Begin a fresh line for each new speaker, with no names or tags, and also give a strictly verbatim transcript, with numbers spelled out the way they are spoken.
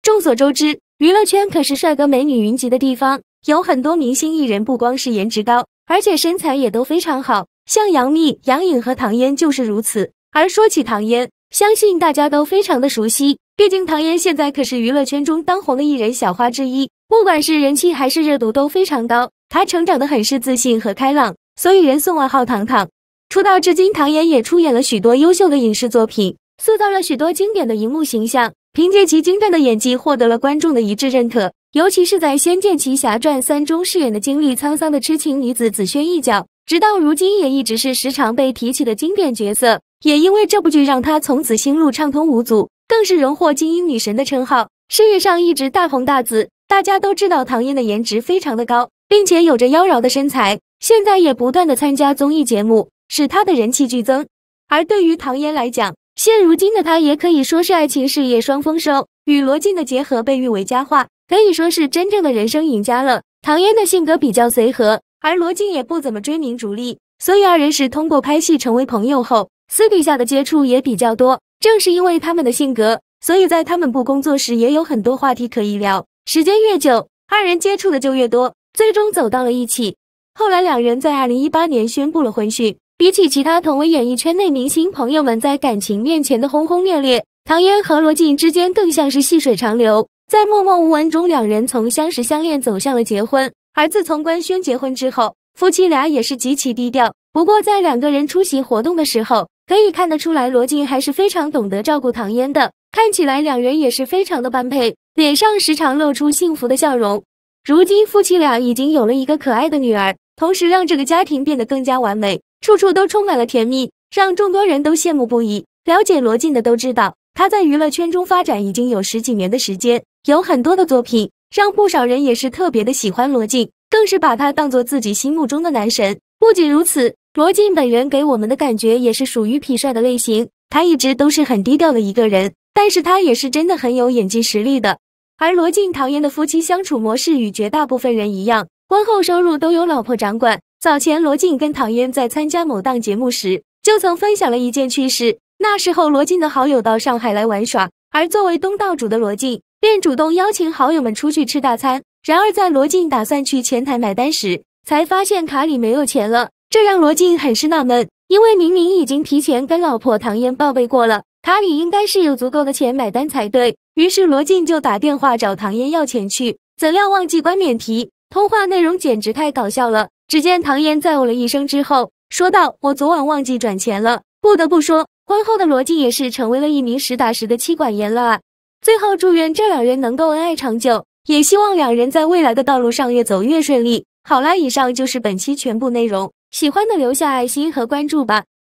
众所周知，娱乐圈可是帅哥美女云集的地方，有很多明星艺人不光是颜值高，而且身材也都非常好，像杨幂、杨颖和唐嫣就是如此。而说起唐嫣，相信大家都非常的熟悉，毕竟唐嫣现在可是娱乐圈中当红的艺人小花之一，不管是人气还是热度都非常高。她成长得很是自信和开朗，所以人送外号糖糖。出道至今，唐嫣也出演了许多优秀的影视作品，塑造了许多经典的荧幕形象，凭借其精湛的演技获得了观众的一致认可。尤其是在《仙剑奇侠传三》中饰演的经历沧桑的痴情女子紫萱一角，直到如今也一直是时常被提起的经典角色。也因为这部剧让她从此心路畅通无阻，更是荣获金鹰女神的称号，事业上一直大红大紫。大家都知道唐嫣的颜值非常的高，并且有着妖娆的身材，现在也不断的参加综艺节目，使她的人气剧增。而对于唐嫣来讲，现如今的她也可以说是爱情事业双丰收，与罗晋的结合被誉为佳话，可以说是真正的人生赢家了。唐嫣的性格比较随和，而罗晋也不怎么追名逐利，所以二人是通过拍戏成为朋友后，私底下的接触也比较多。正是因为他们的性格，所以在他们不工作时也有很多话题可以聊。时间越久，二人接触的就越多，最终走到了一起。后来两人在二零一八年宣布了婚讯。比起其他同为演艺圈内明星朋友们在感情面前的轰轰烈烈，唐嫣和罗晋之间更像是细水长流，在默默无闻中，两人从相识相恋走向了结婚。而自从官宣结婚之后，夫妻俩也是极其低调。不过在两个人出席活动的时候，可以看得出来罗晋还是非常懂得照顾唐嫣的，看起来两人也是非常的般配，脸上时常露出幸福的笑容。如今夫妻俩已经有了一个可爱的女儿，同时让这个家庭变得更加完美，处处都充满了甜蜜，让众多人都羡慕不已。了解罗晋的都知道，他在娱乐圈中发展已经有十几年的时间，有很多的作品，让不少人也是特别的喜欢罗晋，更是把他当作自己心目中的男神。不仅如此，罗晋本人给我们的感觉也是属于痞帅的类型，他一直都是很低调的一个人，但是他也是真的很有演技实力的。而罗晋唐嫣的夫妻相处模式与绝大部分人一样，婚后收入都由老婆掌管。早前罗晋跟唐嫣在参加某档节目时，就曾分享了一件趣事。那时候罗晋的好友到上海来玩耍，而作为东道主的罗晋便主动邀请好友们出去吃大餐。然而在罗晋打算去前台买单时，才发现卡里没有钱了，这让罗晋很是纳闷，因为明明已经提前跟老婆唐嫣报备过了，卡里应该是有足够的钱买单才对。于是罗晋就打电话找唐嫣要钱去，怎料忘记关免提，通话内容简直太搞笑了。只见唐嫣在哦了一声之后说道，我昨晚忘记转钱了。不得不说，婚后的罗晋也是成为了一名实打实的妻管严了啊。最后祝愿这两人能够恩爱长久，也希望两人在未来的道路上越走越顺利。好啦，以上就是本期全部内容，喜欢的留下爱心和关注吧。